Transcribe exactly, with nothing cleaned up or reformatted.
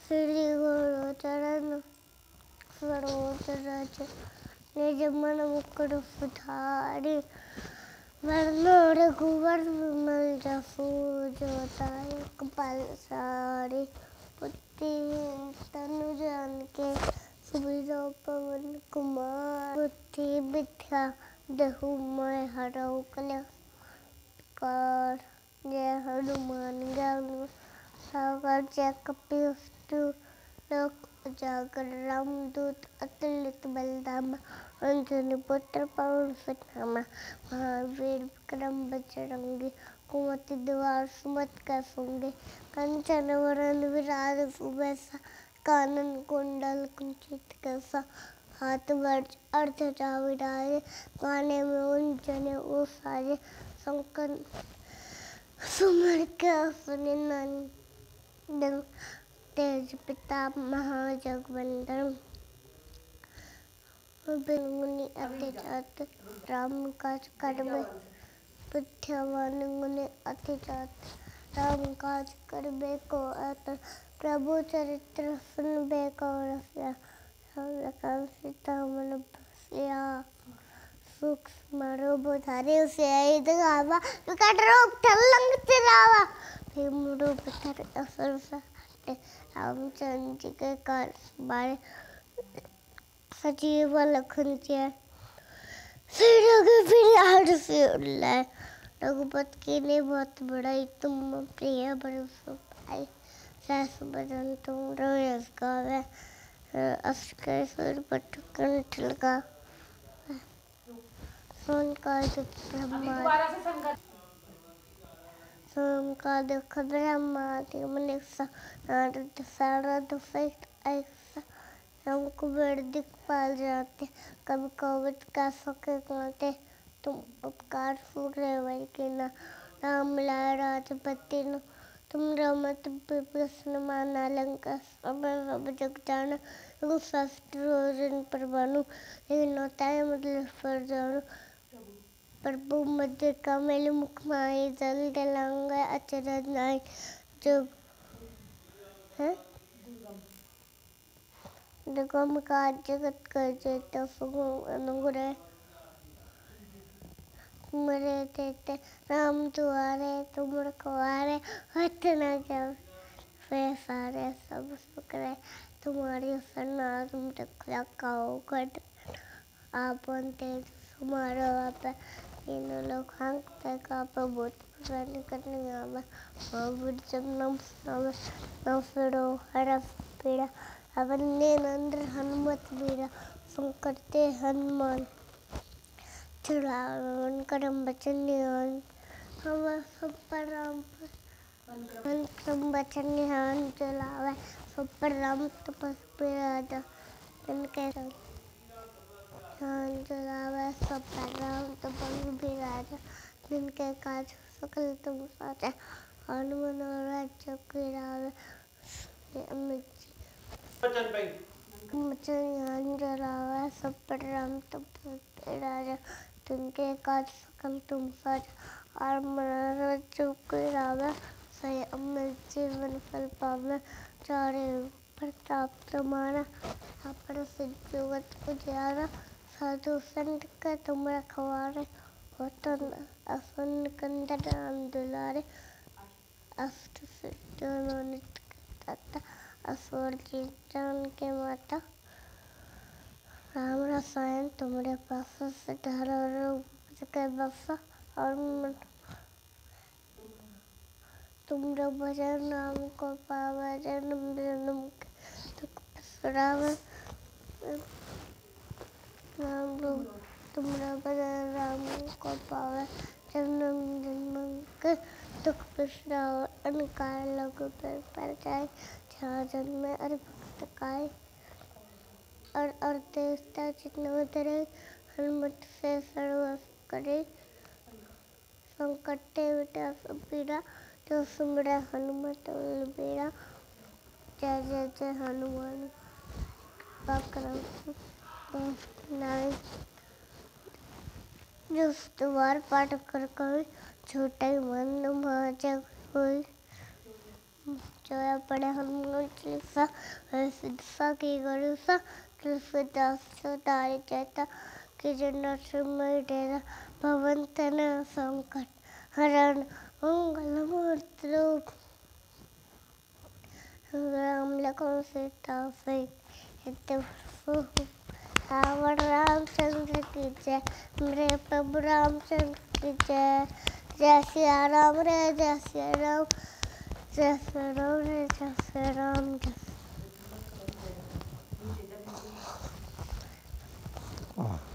श्री गुरु चरण सरोज रज निज मन मुकुर सुधारि वरनो रघुवर विमल जसु जो दायक बलशाली बुद्धिहीन तनु जानिके सुमिरौ पवन कुमार बुद्धि विद्या देहु मोहि हरहु कलेश जय हनुमान ज्ञान सागर जय कपीसु लोक उजागर रामदूत अतुलित बलधामा अंजनी पुत्र पवन सुत नामा महावीर विक्रम बजरंगी कुमति निवार सुमति के संगी कंचन वरन विराज सुबेसा कानन कुंडल कुंचित केसा हाथ वर्ष अर्थ जाविराजे गाने में उलझने ओ साजे संकन सुमर के सुने नंदन तेज पिता महाजगवंदन मुनि अति जात राम काज करबे बुद्धिमान मुनि अति जात राम काज करबे को अत प्रभु चरित्र सुनबे को रसिया सब सीता मन बसिया सुख मारो बुधारे उसे ऐद गावा विकट रूप धरलंग चिरावा भीम रूप धर असुर सहारे रामचंद्र जी के काज बारे सजीव लखन जिया श्री रघुवीर से उल्लाय रघुपति की ने बहुत बड़ाई तुम प्रिय बरसो भाई सहस बदन तुम रोयस गावे अस के सुर पट कंठ लगा सोन का दुख ब्रह्मा सोन का दुख ब्रह्मा ति मनीषा नारद सारद सहित ऐसा हमको बड़ दिखपाल जाते कभी कवच का सके गाते तुम उपकार सूर्य वही के ना राम लाए राजपति न तुम रमत विष्णु माना लंका सब सब जग जाना शास्त्र रोजन पर बानु लेकिन होता है मतलब पर जानो प्रभु मध्य कमल मुख माही जल दिलांग अचरज नाई जग है दुर्गम काज जगत कर जेता सुगम अनुग्रह तुमरे देते राम दुआरे तुम रखवारे हथ न जाओ वे सारे सब सुख रहे तुम्हारी सरना तुम रखा काओ कट आपन तेज तुम्हारा आप इन लोग हंक तक आप बहुत प्रसन्न करने आवा महावीर जब नम नम नम फिरो हर पीड़ा अवन्य नंद्र हनुमत वीरा संकटे हनुमान चढ़ावन करम बचन निहान हम सब पर राम मन करम बचन निहान चलावे सब पर राम तपस्वी राजा इनके ध्यान चलावे सब पर राम तपस्वी राजा जिनके काज सकल तुम साचा हनुमान राज्य की रावे अमित वचन जलावा सब पर राम तपस्वी राजा तुमके काज सकल तुम साज और मनोरथ चुप रावा सही अमृत जीवन फल पावे चारे प्रताप तुम्हारा अपन सिद्ध जगत उजियारा साधु संत का तुम रखवारे होतो असन कंदर राम दुलारे अष्ट सिद्धि नित्य करता असुर जी जान के माता राम रसायन तुम्हारे पास से धारा के बसा और तुम्हारा भजन राम को पावा जन्म जन्म दुख बिसरावे राम तुम्हारा भजन राम को पावे जन्म जन्म के दुख बिसरावे अनकार लघु पर पर जाए जहाँ जन्म में अरे भक्त काय और और देवता जितने उतरे हनुमत से सर्व करे संकटे विटा सब पीड़ा जो सुमरे हनुमत बेड़ा जय जय जय हनुमान पकड़म नाय जो द्वार पाठ कर कवि छोटे मन महाजग हुई जोया पड़े हनुमान चालीसा ऐसे दिशा की गरुसा तुलसीदास सदारि चेता कि जन्नत सुमय डेरा भवन तन संकट हरण मंगल मूर्ति रूप राम लखन सीता सहित रावण रामचंद्र की जय मेरे प्रभु रामचंद्र की जय जय सिया राम रे जय सिया राम जय सिया राम रे जय सिया राम जय